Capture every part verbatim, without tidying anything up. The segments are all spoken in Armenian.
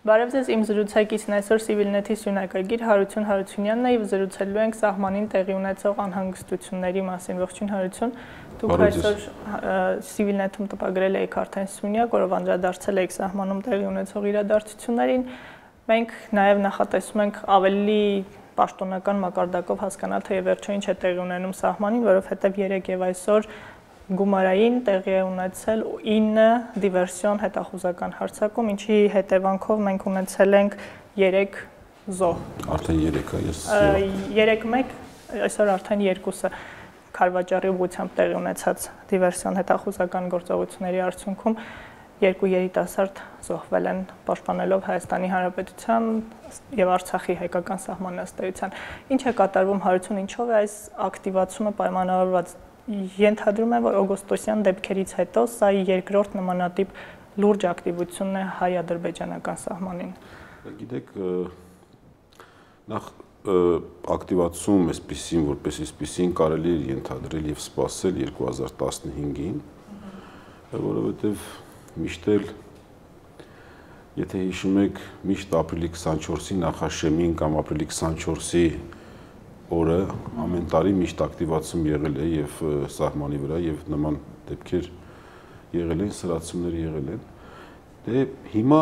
Բարև ձեզ, իմ զրուցակիցն այսօր Civilnet-ի սյունակագիր Հարություն Հարությունյանն է եւ զրուցելու ենք սահմանին տեղի ունեցող անհանգստությունների մասին։ Ողջույն Հարություն, դուք այսօր Civilnet-ում տպագրել եք արդեն սյունյակ, որով անդրադարձել եք սահմանում տեղի ունեցող իրադարձություններին։ Մենք նաեւ նախատեսում ենք ավելի պաշտոնական մակարդակով հասկանալ, թե վերջո ինչ է տեղի ունենում սահմանին, որովհետեւ երեկ եւ այսօր գումարային տեղի է ունեցել ինը դիվերսիոն հետախուզական հարձակում, ինչի հետևանքով մենք ունեցել ենք երեք զոհ։ Արդեն երեք է, ես երեք մեկ, այսօր արդեն երկուսը քարվաճառի ուղղությամբ տեղի ունեցած դիվերսիոն հետախուզական գործողությունների արդյունքում երկու երիտասարդ զոհվել են պաշտպանելով Հայաստանի Հանրապետության եւ Արցախի հայկական սահմաննաստայության։ Ինչ է կատարվում Հարություն, ինչով է այս ակտիվացումը պայմանավորված։ Ենթադրում եմ, որ օգոստոսյան դեպքերից հետո սա երկրորդ նմանատիպ լուրջ ակտիվությունն է հայ-ադրբեջանական սահմանին։ Գիտեք, նախ ակտիվացում այսպեսին, որպես այսպեսին կարելի է ենթադրել եւ սպասել երկու հազար տասնհինգին, որովհետեւ միշտ էլ եթե հիշում եք, միշտ ապրիլի քսանչորսի նախաշեմին կամ ապրիլի քսանչորսի օրը ամեն տարի միշտ ակտիվացում եղել է եւ սահմանի վրա եւ նման դեպքեր եղել են, սրացումներ եղել են։ Դե հիմա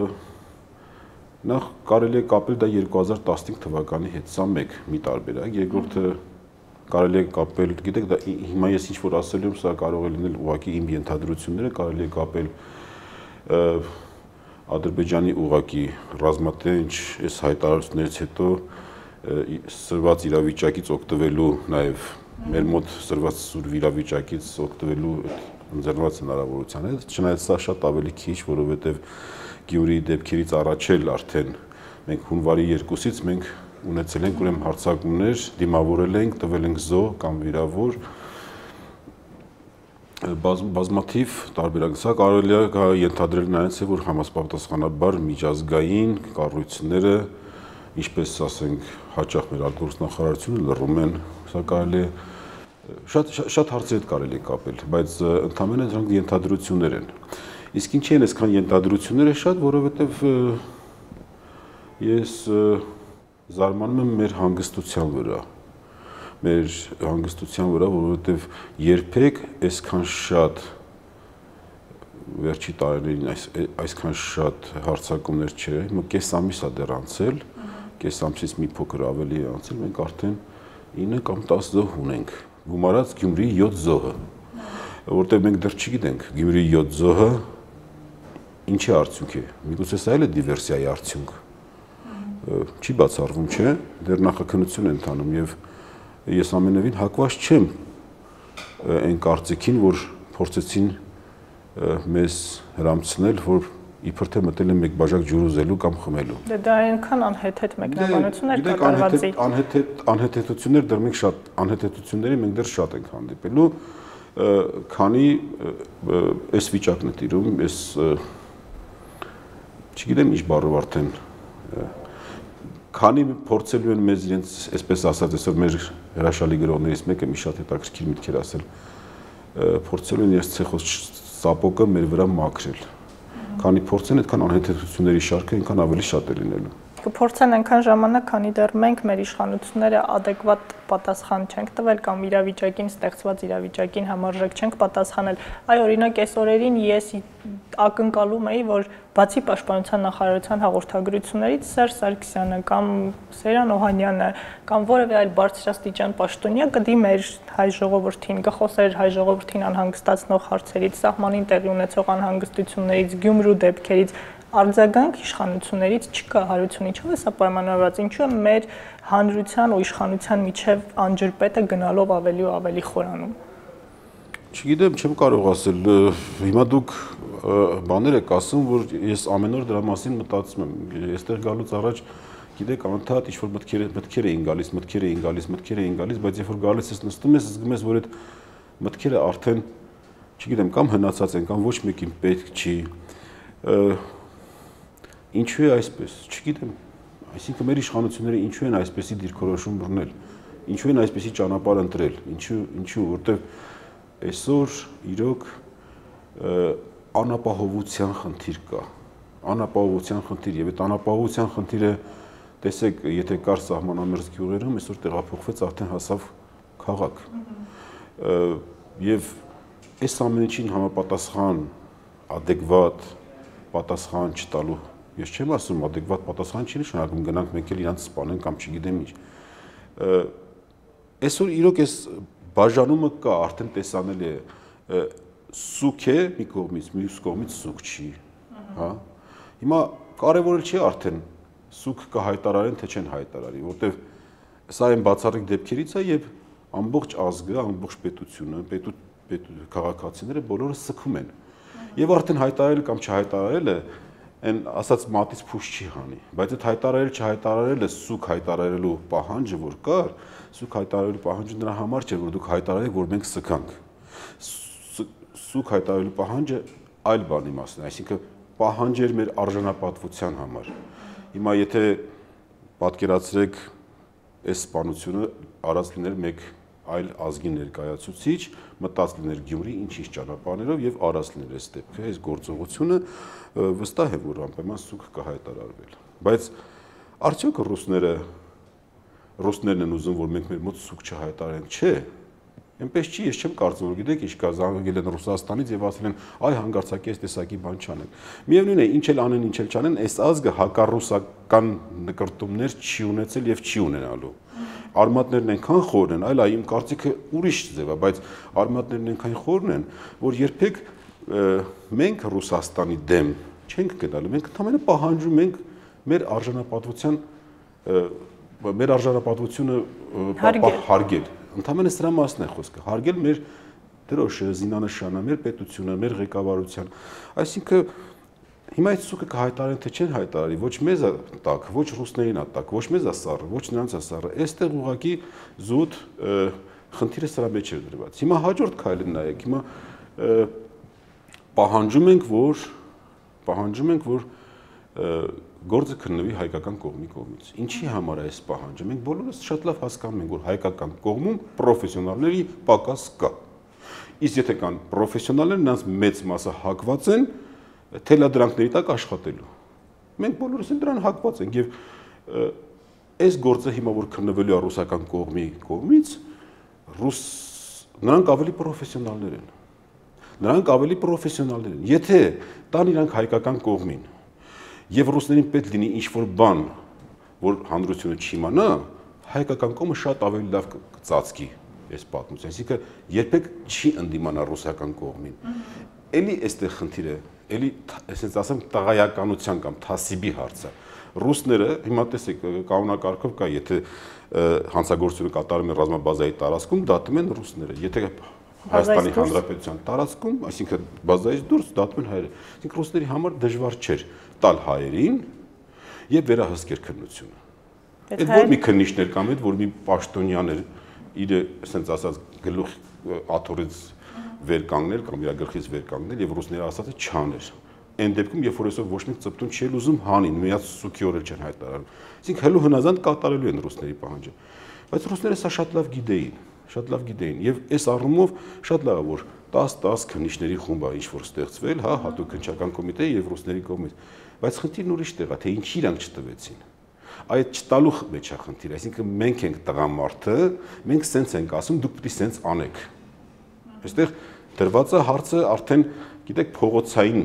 նախ կարելի է կապել դա երկու հազար տասնհինգ թվականի հետ, սա մեկ մի տարբերակ, երկրորդը կարելի է կապել, գիտեք, դա հիմա ես ինչ որ ասելու եմ, սա կարող է լինել ուղղակի իմ ենթադրությունները, կարելի է կապել Ադրբեջանի ուղղակի ռազմատենչ այս հայտարարություններից հետո սրված իրավիճակից օգտվելու, նաև մեր մոտ սրված սուր իրավիճակից օգտվելու ընձեռնված հնարավորության է, չնայած սա շատ ավելի քիչ, որովհետև Գյումրիի դեպքերից առաջ էլ արդեն մենք հունվարի երկուսից մենք ունեցել ենք ուրեմն հարձակումներ, դիմավորել ենք, տվել ենք զոհ կամ վիրավոր, բազմաթիվ տարբերակ, սա կարելի է ենթադրել նայած է, որ համապատասխանաբար միջազգային կառույցները ինչպես ասենք հաճախ մեր արտգործնախարարությունը լռում են, սա կարելի է շատ շատ հարցեր կարելի է կապել, բայց ընդհանրապես դրանք ենթադրություններ են։ Իսկ ինչի են այսքան ենթադրությունները շատ, որովհետև ես զարմանում եմ մեր հանգստության վրա, մեր հանգստության վրա, որովհետև երբեք այսքան շատ վերջի տարիներին այս այսքան շատ հարձակումներ չէ, հիմա կես ամիս է դեռ անցել, կես ամսից մի փոքր ավելի է անցել, մենք արդեն ինը կամ տասը զոհ ունենք, գումարած Գյումրիի յոթ զոհը, որտեղ մենք դեռ չգիտենք Գյումրիի յոթ զոհը ինչի արդյունք է, միգուցե սա էլ է դիվերսիայի արդյունք, չի բացառվում, չէ, դեռ նախաքննություն է ընթանում եւ ես ամենևին հակված չեմ այն կարծիքին, որ փորձեցին մեզ հրամցնել, որ իբր թե մտել են մեկ բաժակ ջուր ուզելու կամ խմելու։ Դե դա այնքան անհեթեթ մեկնաբանություններ կատարված է։ Անհեթեթ անհեթեթություններ դեռ մենք շատ անհեթեթությունների մենք դեռ շատ ենք հանդիպելու, քանի այս վիճակն է տիրում, այս չգիտեմ ինչ բառով արդեն քանի փորձելու են մեզ իրենց, այսպես ասած, այսօր մեր հրաշալի գրողներից մեկը մի շատ հետաքրքիր միտք էր ասել, փորձելու են իրենց ցեխոս սապոկը մեր վրա մաքրել։ Քանի փորձեն, այդքան անհեթեթությունների շարքը այնքան ավելի շատ է լինելու։ Կփորձեն այնքան ժամանակ, քանի դեռ մենք մեր իշխանությունները adekvat պատասխան չենք տվել կամ իրավիճակին, ստեղծված իրավիճակին համարժեք չենք պատասխանել։ Այ օրինակ այս օրերին ես ակնկալում էի, որ բացի պաշտպանության նախարարության հաղորդագրություններից Սերժ Սարգսյանը կամ Սերան Օհանյանը կամ որևէ այլ բարձրաստիճան պաշտոնյա կդիմեր հայ ժողովրդին, կխոսեր հայ ժողովրդին անհանգստացնող հարցերից, սահմանին տեղի ունեցող անհանգստություններից, Գյումրու դեպքերից, արձագանք իշխանություններից չկա։ Հարություն, ինչով է սա պայմանավորված, ինչու է մեր հանրության ու իշխանության միջև անջրպետը գնալով ավելի ու ավելի խորանում։ Չգիտեմ, չեմ կարող ասել, հիմա դուք բաներ եք ասում, որ ես ամեն օր դրա մասին մտածում եմ, այստեղ գալուց առաջ գիտեք, անընդհատ ինչ-որ մտքեր մտքեր էին գալիս, մտքեր էին գալիս, մտքեր էին գալիս, բայց երբ որ գալիս ես նստում ես, զգում ես, որ այդ մտքերը արդեն, չգիտեմ, կամ հնացած են, կամ ոչ մեկին պետք չի։ Ինչու է այսպես, չգիտեմ, այսինքն մեր իշխանությունները ինչու են այսպեսի դիրքորոշում բռնել, ինչու են այսպեսի ճանապարհ ընտրել, ինչու, ինչու, որտեղ այսօր իրոք անապահովության խնդիր կա, անապահովության խնդիր, եւ այդ անապահովության խնդիրը տեսեք, եթե կար սահմանամերձ գյուղերում, այսօր տեղափոխվեց, արդեն հասավ քաղաք։ Եվ այս ամեն ինչին համապատասխան adekvat պատասխան չտալու, ես չեմ ասում adekvat պատասխան չի նշանակում գնանք մենք էլ իրանց սպանենք կամ չգիտեմ ինչ։ Այսօր իրոք այս բաժանումը կա, արդեն տեսանելի է, սուկ է մի կողմից, մյուս կողմից սուկ չի, հա։ Հիմա կարևորը չի արդեն սուկ կհայտարարեն, թե չեն հայտարարի, որտեվ սա այն բացառիկ դեպքերից է, եւ ամբողջ ազգը, ամբողջ պետությունը, պետ քաղաքացիները բոլորը սգում են։ Եվ արդեն հայտարարել կամ չհայտարարելը այն ասած մատից փուշ չի հանի, բայց այդ հայտարարել չհայտարարելը սուկ հայտարարելու պահանջը որ կար, սուկ հայտարարելու պահանջը նրա համար չէ, որ դուք հայտարարեք, որ մենք սգանք։ Սուկ հայտարարելու պահանջը այլ բանի մասն է, այսինքն պահանջեր մեր արժանապատվության համար։ Հիմա եթե պատկերացրեք այս սպանությունը արած լիներ մեկ այլ ազգի ներկայացուցիչ, մտած լիներ Գյումրի ինչ-ինչ ճանապարհներով եւ արած լիներ այս դեպքը, այս գործողությունը, վստահ եմ, որ անպայման սուկ կհայտարարվել։ Բայց արդյոք ռուսները ռուսներն են ուզում, որ մենք մեր մոտ սուկ չհայտարարենք, չէ։ Այնպես չի, ես չեմ կարծում, որ գիտեք, ինչ կա, զանգել են Ռուսաստանից եւ ասել են, այ հանգարցակի այս տեսակի բան չանենք։ Միևնույն է, ինչ էլ անեն, ինչ էլ չանեն, այս ազգը հակառուսական նկրտումներ չի ունեցել եւ չի ունենալու։ Արմատներն այնքան խորն են, այլ այ իմ կարծիքը ուրիշ ձև է, բայց արմատներն այնքան խորն են, որ երբեք մենք Ռուսաստանի դեմ չենք գնալու, մենք ընդհանրապես պահանջում ենք մեր արժանապատվության մեր արժանապատվությունը հարգել։ Ընդհանրապես սրա մասն է խոսքը, հարգել մեր դրոշը, զինանշանը, մեր պետությունը, մեր ղեկավարության։ Այսինքն հիմա այդ սուկը կհայտարարեն, թե չեն հայտարարի, ոչ մեզ է տակ, ոչ ռուսներին է տակ, ոչ մեզ է սառը, ոչ նրանց է սառը։ Այստեղ ուղղակի զուտ խնդիրը սրա մեջ է դրված։ Հիմա հաջորդ քայլին նայեք, հիմա պահանջում ենք, որ պահանջում ենք, որ գործը քննվի հայկական կողմի կողմից։ Ինչի համար է այս պահանջը։ Մենք բոլորս շատ լավ հասկանում ենք, որ հայկական կողմում պրոֆեսիոնալների պակաս կա։ Իսկ եթե կան պրոֆեսիոնալներ, նրանց մեծ մասը հակված են թելադրանքների տակ աշխատելու։ Մենք բոլորս են դրան հակված ենք եւ այս գործը հիմա որ քննվելու է ռուսական կողմի կողմից, ռուս նրանք ավելի պրոֆեսիոնալներ են։ Նրանք ավելի պրոֆեսիոնալներ են։ Եթե տան իրանք հայկական կողմին եւ ռուսներին պետք լինի ինչ-որ բան, որ հանրությունը չիմանա, հայկական կողմը շատ ավելի լավ կծածկի այս պատմությունը, այսինքն երբեք չի ընդդիմանա ռուսական կողմին։ Էլի այստեղ խնդիրը, էլի այսպես ասեմ տղայականության կամ թասիբի հարցը։ Ռուսները, հիմա տեսեք, կանոնակարգով կա, եթե հանցագործությունը կատարում են ռազմաբազայի տարածքում, դատում են ռուսները։ Եթե Հայաստանի Հանրապետության տարածքում, այսինքն բազայից դուրս դատում են հայերը։ Այսինքն ռուսների համար դժվար չէր տալ հայերին եւ վերահսկել քննությունը։ Այդ որ մի քննիչներ կամ այդ որ մի պաշտոնյան էր իր, ասենց ասած, գլուխ աթոռից վեր կանգնել կամ իր գլխից վեր կանգնել եւ ռուսները ասածը չաներ։ Այն դեպքում, երբ որ այսօր ոչ մեկ ծպտուն չի ուզում հանին, միած սուքի օրեր չեն հայտարարում։ Այսինքն հելու հնազանդ կատարելու են ռուսների պահանջը։ Բայց ռուսները սա շատ լավ գիտեին, շատ լավ գիտեին եւ այս առումով շատ լավ է որ տասը տասը քննիչների խումբ է ինչ որ ստեղծվել, հա, հատուկ քննչական կոմիտե եւ ռուսների կողմից։ Բայց խնդիրն ուրիշ տեղ է, թե ինչի իրանք չտվեցին։ Այդ չտալու մեջ է խնդիրը, այսինքն մենք ենք տղամարդը, մենք սենց ենք ասում, դուք պիտի սենց անեք։ Այստեղ դրված է հարցը արդեն, գիտեք, փողոցային,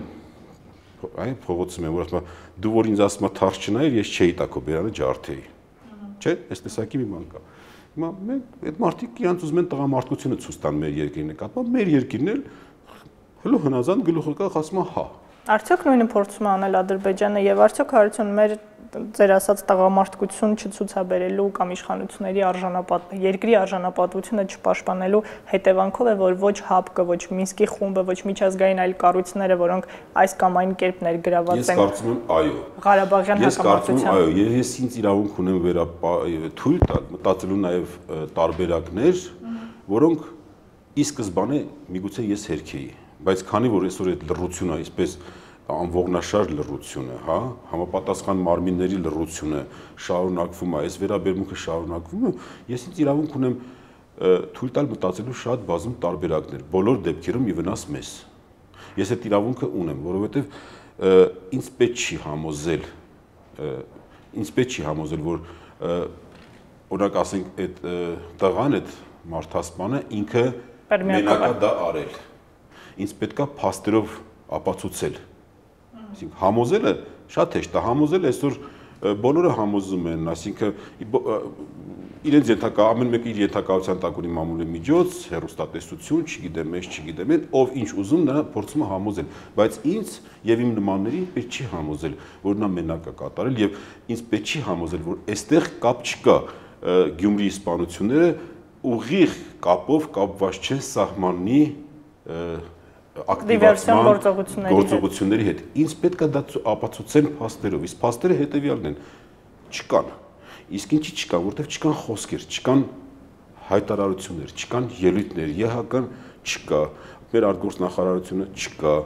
այ փողոցում եմ, որ ասում դու որ ինձ ասում ես թարս չնայիր, ես չէի տա քո բերանը ջարդեի։ Չէ՞, այս տեսակի մի բան կա։ Հիմա մենք այդ մարդիկ իրանց ուզում են տղամարդկությունը ցույց տան մեր երկրի նկատմամբ, մեր երկիրն էլ հլո հնազանդ գլուխը կա, ասում է հա։ Արդյոք նույնը փորձում է անել Ադրբեջանը եւ արդյոք հարություն մեր ձեր ասած տղամարդկություն չցուցաբերելու կամ իշխանությունների արժանապատ երկրի արժանապատվությունը չպաշտպանելու հետևանքով է, որ ոչ ՀԱՊԿ-ը, ոչ Մինսկի խումբը, ոչ միջազգային այլ կառույցները, որոնք այս կամ այն կերպ ներգրաված են։ Ես կարծում եմ, այո։ Ղարաբաղյան հակամարտության։ Ես կարծում եմ, այո, ես ինձ իրավունք ունեմ վերա թույլ տալ, մտածելու նաեւ տարբերակներ, որոնք ի սկզբանե միգուցե ես հերքեի, բայց քանի որ այսօր այդ լռությունը այսպես անողնաշար լռությունը, հա, համապատասխան մարմինների լռությունը շարունակվում է, այս վերաբերմունքը շարունակվում է, ես ինձ իրավունք ունեմ թույլ տալ մտածելու շատ բազում տարբերակներ, բոլոր դեպքերում ի վնաս մեզ։ Ես այդ իրավունքը ունեմ, որովհետև ինձ պետք չի համոզել, ինձ պետք չի համոզել, որ օրինակ ասենք այդ տղան, այդ մարդասպանը ինքը մենակա դա արել։ Ինձ պետքա փաստերով ապացուցել։ Այսինքն համոզելը շատ հեշտ է, համոզել այսօր բոլորը համոզում են, այսինքն իրենց ենթակա ամեն մեկը իր ենթակայության տակ ունի մամուլի միջոց, հեռուստատեսություն, չգիտեմ, ես չգիտեմ, ով ինչ ուզում նա փորձում է համոզել, բայց ինձ եւ իմ նմաններին պետք չի համոզել, որ նա մենակ է կատարել եւ ինձ պետք չի համոզել, որ այստեղ կապ չկա Գյումրիի սպանությունները ուղիղ կապով կապված չեն սահմանի ակտիվացման գործողությունների հետ։ Ինձ պետք է դա ապացուցեն փաստերով, իսկ փաստերը հետեւյալն են, չկան։ Իսկ ինչի չկա, որտեղ չկան խոսքեր, չկան հայտարարություններ, չկան ելույթներ, ԵՀԿ-ն չկա, մեր արտգործնախարարությունը չկա,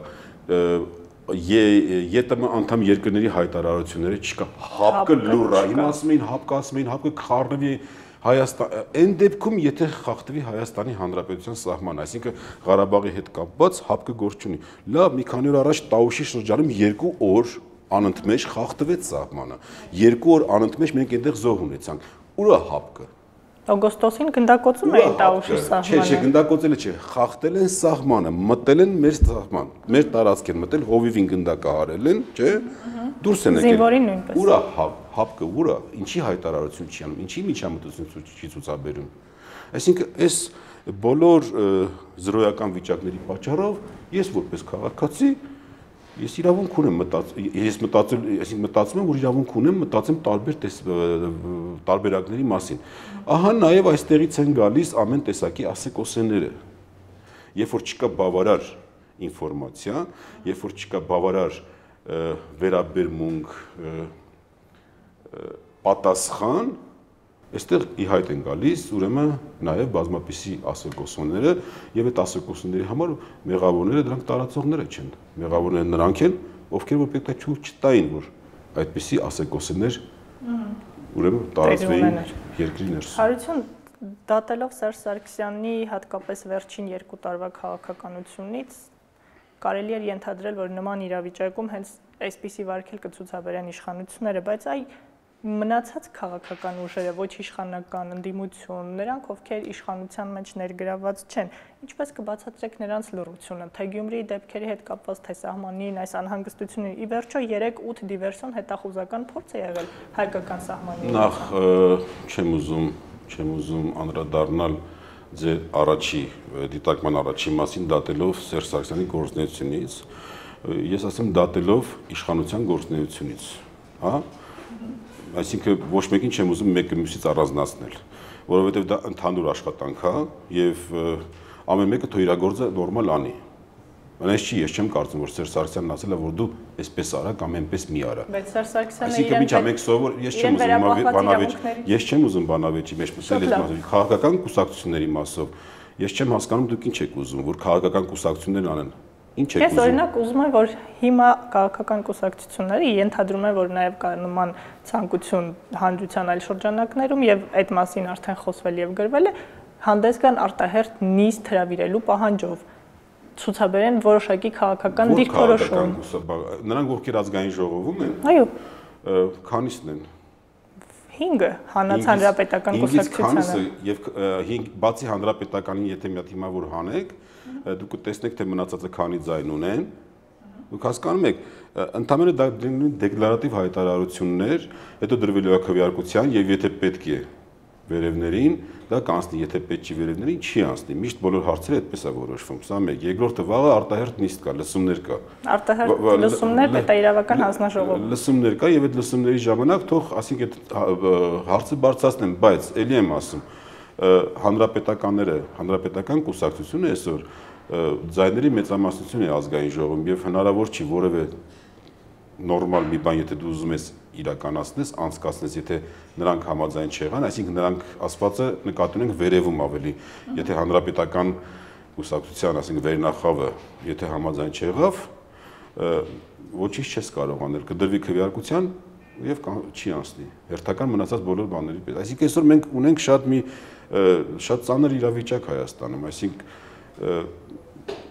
ԵՏՄ անդամ երկրների հայտարարությունները չկա, ՀԱՊԿ լուր է, հիմա ասում էին ՀԱՊԿ, ասում էին ՀԱՊԿ կխառնվի Հայաստան, այն դեպքում եթե խախտվի Հայաստանի Հանրապետության սահմանը, այսինքն Ղարաբաղի հետ կապված ՀԱՊԿ գործ չունի։ Լավ, մի քանի օր առաջ Տաուշի շրջանում երկու օր անընդմեջ խախտվեց սահմանը։ Երկու օր անընդմեջ մենք այնտեղ զոհ ունեցանք։ Ուր է ՀԱՊԿ։ Օգոստոսին գնդակոծում էին Տաուշի սահմանը։ Չէ, չէ, գնդակոծելը չէ, խախտել են սահմանը, մտել են մեր սահման, մեր տարածք են մտել, հովիվին գնդակահարել են, չէ՞։ Դուրս են եկել։ Զինվորին նույնպես։ Ուր է ՀԱՊԿ, ուր է, ինչի հայտարարություն չի անում, ինչի միջամտություն չի ցուցաբերում։ Այսինքն, այս բոլոր զրոյական վիճակների պատճառով ես որպես քաղաքացի ես իրավունք ունեմ մտածել, ես մտածել, այսինքն մտածում եմ, որ իրավունք ունեմ մտածեմ տարբեր տարբերակների մասին։ Ահա նաև այստեղից են գալիս ամեն տեսակի ասեկոսեները։ Երբ որ չկա բավարար ինֆորմացիա, երբ որ չկա բավարար վերաբերմունք, պատասխան, այստեղ ի հայտ են գալիս, ուրեմն նաև բազմապիսի ասեկոսոնները եւ այդ ասեկոսոնների համար մեղավորները դրանք տարածողները չեն։ Մեղավորները նրանք են, ովքեր որ պետք է ցույց չտային, որ այդպիսի ասեկոսներ ուրեմն տարածվեին երկրի ներսում։ Հարություն, դատելով Սերժ Սարգսյանի հատկապես վերջին երկու տարվա քաղաքականությունից կարելի է ենթադրել, որ նման իրավիճակում հենց այսպիսի վարքել կցուցաբերեն իշխանությունները, բայց այ մնացած քաղաքական ուժերը, ոչ իշխանական ընդդիմություն, նրանք ովքեր իշխանության մեջ ներգրաված չեն, ինչպես կբացատրեք նրանց լռությունը, թե Գյումրիի դեպքերի հետ կապված, թե սահմանին, այս անհանգստությունների, ի վերջո երեք ութ դիվերսիոն հետախուզական փորձ է եղել հայկական սահմանի։ Նախ չեմ ուզում, չեմ ուզում անդրադառնալ ձեր առաջի դիտարկման առաջի մասին դատելով Սերժ Սարգսյանի գործունեությունից, ես ասեմ դատելով իշխանության գործունեությունից, հա? Այսինքն ոչ մեկին չեմ ուզում մեկը մյուսից առանձնացնել, որովհետև դա ընդհանուր աշխատանք է եւ ամեն մեկը թող իր գործը նորմալ անի։ Այնպես չի, ես չեմ կարծում, որ Սերժ Սարգսյանն ասել է, որ դու այսպես արա կամ այնպես մի արա։ Բայց Սերժ Սարգսյանը այսինքն ինչա մենք սովոր, ես չեմ ուզում բանավեճ, ես չեմ ուզում բանավեճի մեջ մտնել այս մասով, քաղաքական կուսակցությունների մասով։ Ես չեմ հասկանում դուք ինչ եք ուզում, որ քաղաքական կուսակցություններն անեն։ Ինչ եք ուզում։ Ես օրինակ ուզում եմ, որ հիմա քաղաքական կուսակցությունները ենթադրում են, որ նաև կա նման ցանկություն հանրության այլ շրջանակներում եւ այդ մասին արդեն խոսվել եւ գրվել է, հանդես գան արտահերթ նիստ հրավիրելու պահանջով ցուցաբերեն որոշակի քաղաքական դիրքորոշում։ Նրանք ովքեր ազգային ժողովում են։ Այո։ Քանիսն են։ հինգը հանած հանրապետական կուսակցությանը։ Եվ հինգ բացի հանրապետականին, եթե մի հատ հիմա որ հանեք, դուք կտեսնեք, թե մնացածը քանի ձայն ունեն։ Դուք հասկանում եք, ընդհանրապես դա դեկլարատիվ հայտարարություններ, հետո դրվելու է քվեարկության եւ եթե պետք է վերևներին, դա կանցնի, եթե պետք չի վերևներին, չի անցնի։ Միշտ բոլոր հարցերը այդպես է որոշվում։ Սա մեկ, երկրորդը վաղը արտահերթ նիստ կա, լսումներ կա։ Արտահերթ լսումներ պետաիրավական հանձնաժողով։ Լսումներ կա եւ այդ լսումների ժամանակ թող, ասենք այդ հարցը բարձրացնեն, բայց ելի եմ ասում, հանրապետականները, հանրապետական կուսակցությունը այսօր ձայների մեծամասնություն է ազգային ժողովում եւ հնարավոր չի որևէ նորմալ մի բան, եթե դու ուզում ես իրականացնես, անցկացնես, եթե նրանք համաձայն չեղան, այսինքն նրանք ասվածը նկատի ունենք վերևում ավելի, եթե հանրապետական կուսակցության, ասենք վերնախավը, եթե համաձայն չեղավ, ոչինչ չես կարող անել, կդրվի քվեարկության եւ չի անցնի։ Հերթական մնացած բոլոր բաների պես։ Այսինքն այսօր մենք ունենք շատ մի շատ ծանր իրավիճակ Հայաստանում, այսինքն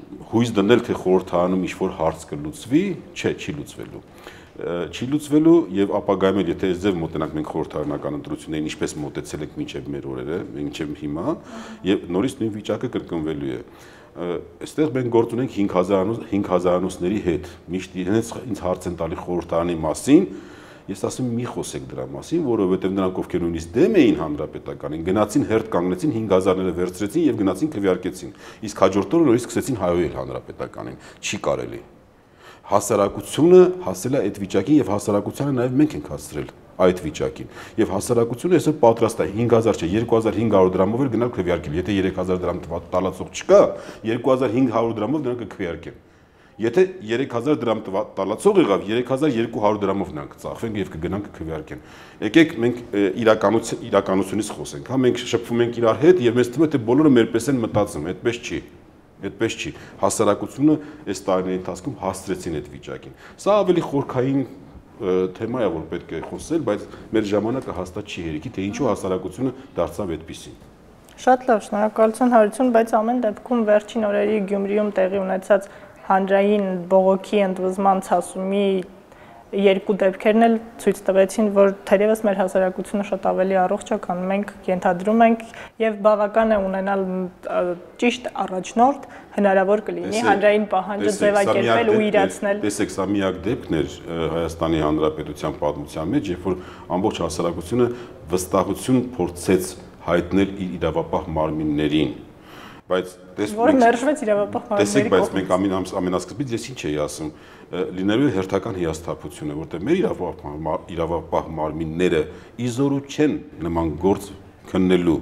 հույս դնել, թե խորհրդարանում ինչ-որ հարց կլուծվի, չէ, չի լուծվելու։ Չի լուծվելու եւ ապագայում էլ եթե այս ձև մոտենանք մենք խորհրդարանական ընտրություններին ինչպես մոտեցել ենք մինչեւ մեր օրերը, մինչեւ հիմա եւ նորից նույն վիճակը կրկնվելու է։ Այստեղ մենք գործ ունենք հինգ հազարանոցների հետ։ Միշտ իրենց ինձ հարց են տալի խորհրդարանի մասին, ես ասում եմ մի խոսեք դրա մասին, որովհետեւ նրանք ովքեր նույնիսկ դեմ էին հանրապետականին, գնացին հերթ կանգնեցին հինգ հազարները վերցրեցին եւ գնացին քվեարկեցին։ Իսկ հաջորդ օրը նորից սկսեցին հայոյել հանրապետականին։ Չի կարելի։ Հասարակությունը հասել է այդ վիճակին եւ հասարակությանը նաեւ մենք ենք հասցրել այդ վիճակին եւ հասարակությունը այսօր պատրաստ է հինգ հազար չէ երկու հազար հինգ հարյուր դրամով էլ գնալ քվեարկել եթե երեք հազար դրամ տալածող չկա երկու հազար հինգ հարյուր դրամով նրանք կքվեարկեն եթե երեք հազար դրամ տալածող եղավ երեք հազար երկու հարյուր դրամով նրանք կծախվեն եւ կգնան կքվեարկեն եկեք մենք իրականություն իրականությունից խոսենք հա մենք շփվում ենք իրար հետ եւ մեզ թվում է թե բոլորը մերպես են մտածում այդպես չի Այդպես չի, հասարակությունը այս տարիների ընթացքում հասցրեցին այդ վիճակին։ Սա ավելի խորքային թեմա է, որ պետք է խոսել, բայց մեր ժամանակը հաստատ չի հերիքի, թե ինչու հասարակությունը դարձավ այդպիսին։ Շատ լավ, շնորհակալություն Հարություն, բայց ամեն դեպքում վերջին օրերի Գյումրիում տեղի ունեցած հանրային բողոքի ընդվզման ցասումի երկու դեպքերն էլ ցույց տվեցին, որ թերևս մեր հասարակությունը շատ ավելի առողջ է, քան մենք ենթադրում ենք եւ բավական է ունենալ ճիշտ առաջնորդ, հնարավոր կլինի հանրային պահանջը ձևակերպել ու իրացնել։ Տեսեք, սա միակ դեպքն էր Հայաստանի Հանրապետության պատմության մեջ, երբ որ ամբողջ հասարակությունը վստահություն փորձեց հայտնել իր իրավապահ մարմիններին։ Բայց որ մերժվեց իրավապահ մարմինների տեսեք, բայց մենք ամենասկզբից ես ինչ էի ասում, լինելու է հերթական հիասթափությունը, որտեղ մեր իրավապահ մարմինները իզորու չեն նման գործ քննելու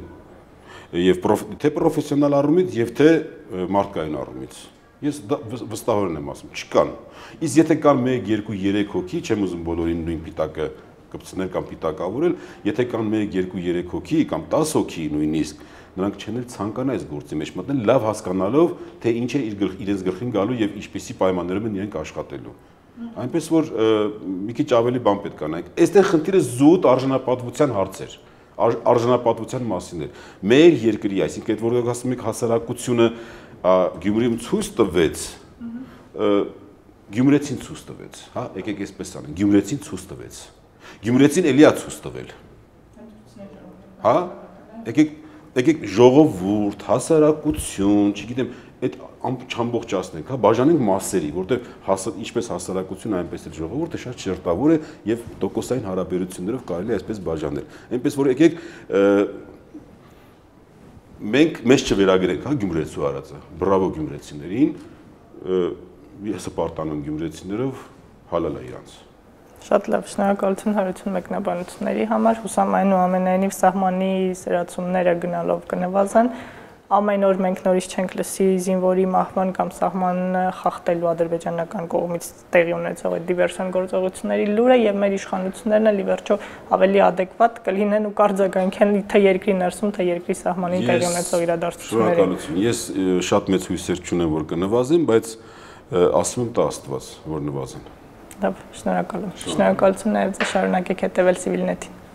եւ թե պրոֆեսիոնալ առումից եւ թե մարդկային առումից։ Ես վստահորեն եմ ասում, չկան։ Իսկ եթե կան մեկ, երկու, երեք հոգի, չեմ ուզում բոլորին նույն պիտակը կպցնել կամ պիտակավորել, եթե կան մեկ, երկու, երեք հոգի կամ տասը հոգի նույնիսկ նրանք չեն էլ ցանկանա այս գործի մեջ մտնել, լավ հասկանալով, թե ինչ է իրենց գլխին գալու եւ ինչպիսի պայմաններում են իրենք աշխատելու։ Այնպես որ մի քիչ ավելի բան պետք է նայենք։ Այստեղ խնդիրը զուտ արժանապատվության հարց էր, արժանապատվության մասին էր։ Մեր երկրի, այսինքն այդ որ ասում եք հասարակությունը Գյումրիում ցույց տվեց, Գյումրեցին ցույց տվեց, հա, եկեք այսպես անենք, Գյումրեցին ցույց տվեց։ Գյումրեցին էլի է ցույց տվել։ Հա, եկեք Եկեք ժողովուրդ, հասարակություն, չգիտեմ, այդ չամբողջացնենք, հա, բաժանենք մասերի, որտեղ ինչպես հասարակությունը, այնպես էլ ժողովուրդը շատ շերտավոր է եւ տոկոսային հարաբերություններով կարելի է այսպես բաժանել։ Այնպես որ եկեք մենք մեզ չվերագրենք, հա, գյումրեցու արածը, բրավո գյումրեցիներին, ես պարտանում գյումրեցիներով հալալ է իրանց։ Շատ լավ, շնորհակալություն Հարություն մեկնաբանությունների համար, հուսամ այնուամենայնիվ սահմանի սրացումները գնալով կնվազեն, ամեն օր մենք նորից չենք լսի զինվորի մահվան կամ սահման խախտելու ադրբեջանական կողմից տեղի ունեցող այդ դիվերսիոն գործողությունների լուրը եւ մեր իշխանություններն էլ ի վերջո ավելի adekvat կլինեն ու կարձագանքեն թե երկրի ներսում, թե երկրի սահմանին տեղի ունեցող իրադարձություններին։ Շնորհակալություն, ես շատ մեծ հույսեր չունեմ, որ կնվազեն, բայց ասում եմ տա Աստված, որ նվազեն։ Լավ, շնորհակալ եմ։ Շնորհակալություն նաև շարունակեք հետևել Civilnet-ին։